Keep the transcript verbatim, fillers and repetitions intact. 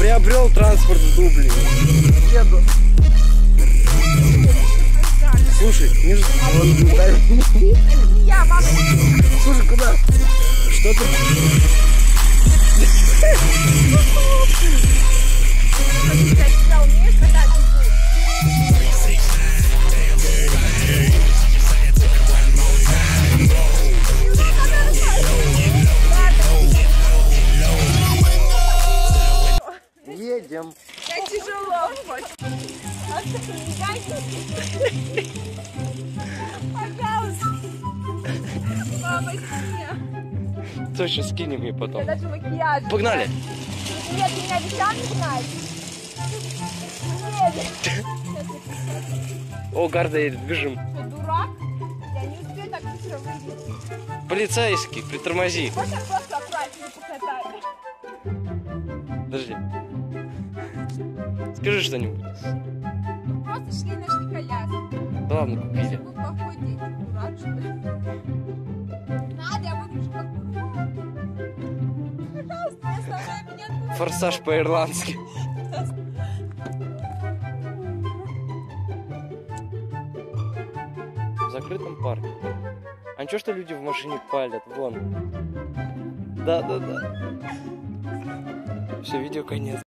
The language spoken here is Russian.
Приобрел транспорт в Дублине. Еду. Слушай, не ж... Я, мама. Слушай, куда? Что ты? Едем. Я тяжело. Пожалуйста. Мама, меня. Точно, скинем ей потом. Я даже макияж. Погнали. Нет, меня вещам не знать. Нет. О, гарда едет, бежим. Что, дурак? Я не успею так быстро выйти. Полицейский, притормози. Можно просто аккуратнее покатать? Подожди. Скажи что-нибудь. Просто шли, нашли коляску. Да ладно, купили. Ну, плохой день. Дурак, что ли? Надо, я выгляжу как дурак. Пожалуйста, не оставляй меня. Форсаж по-ирландски. В закрытом парке. А ничего, что люди в машине палят? Вон. Да, да, да. Все, видео конец.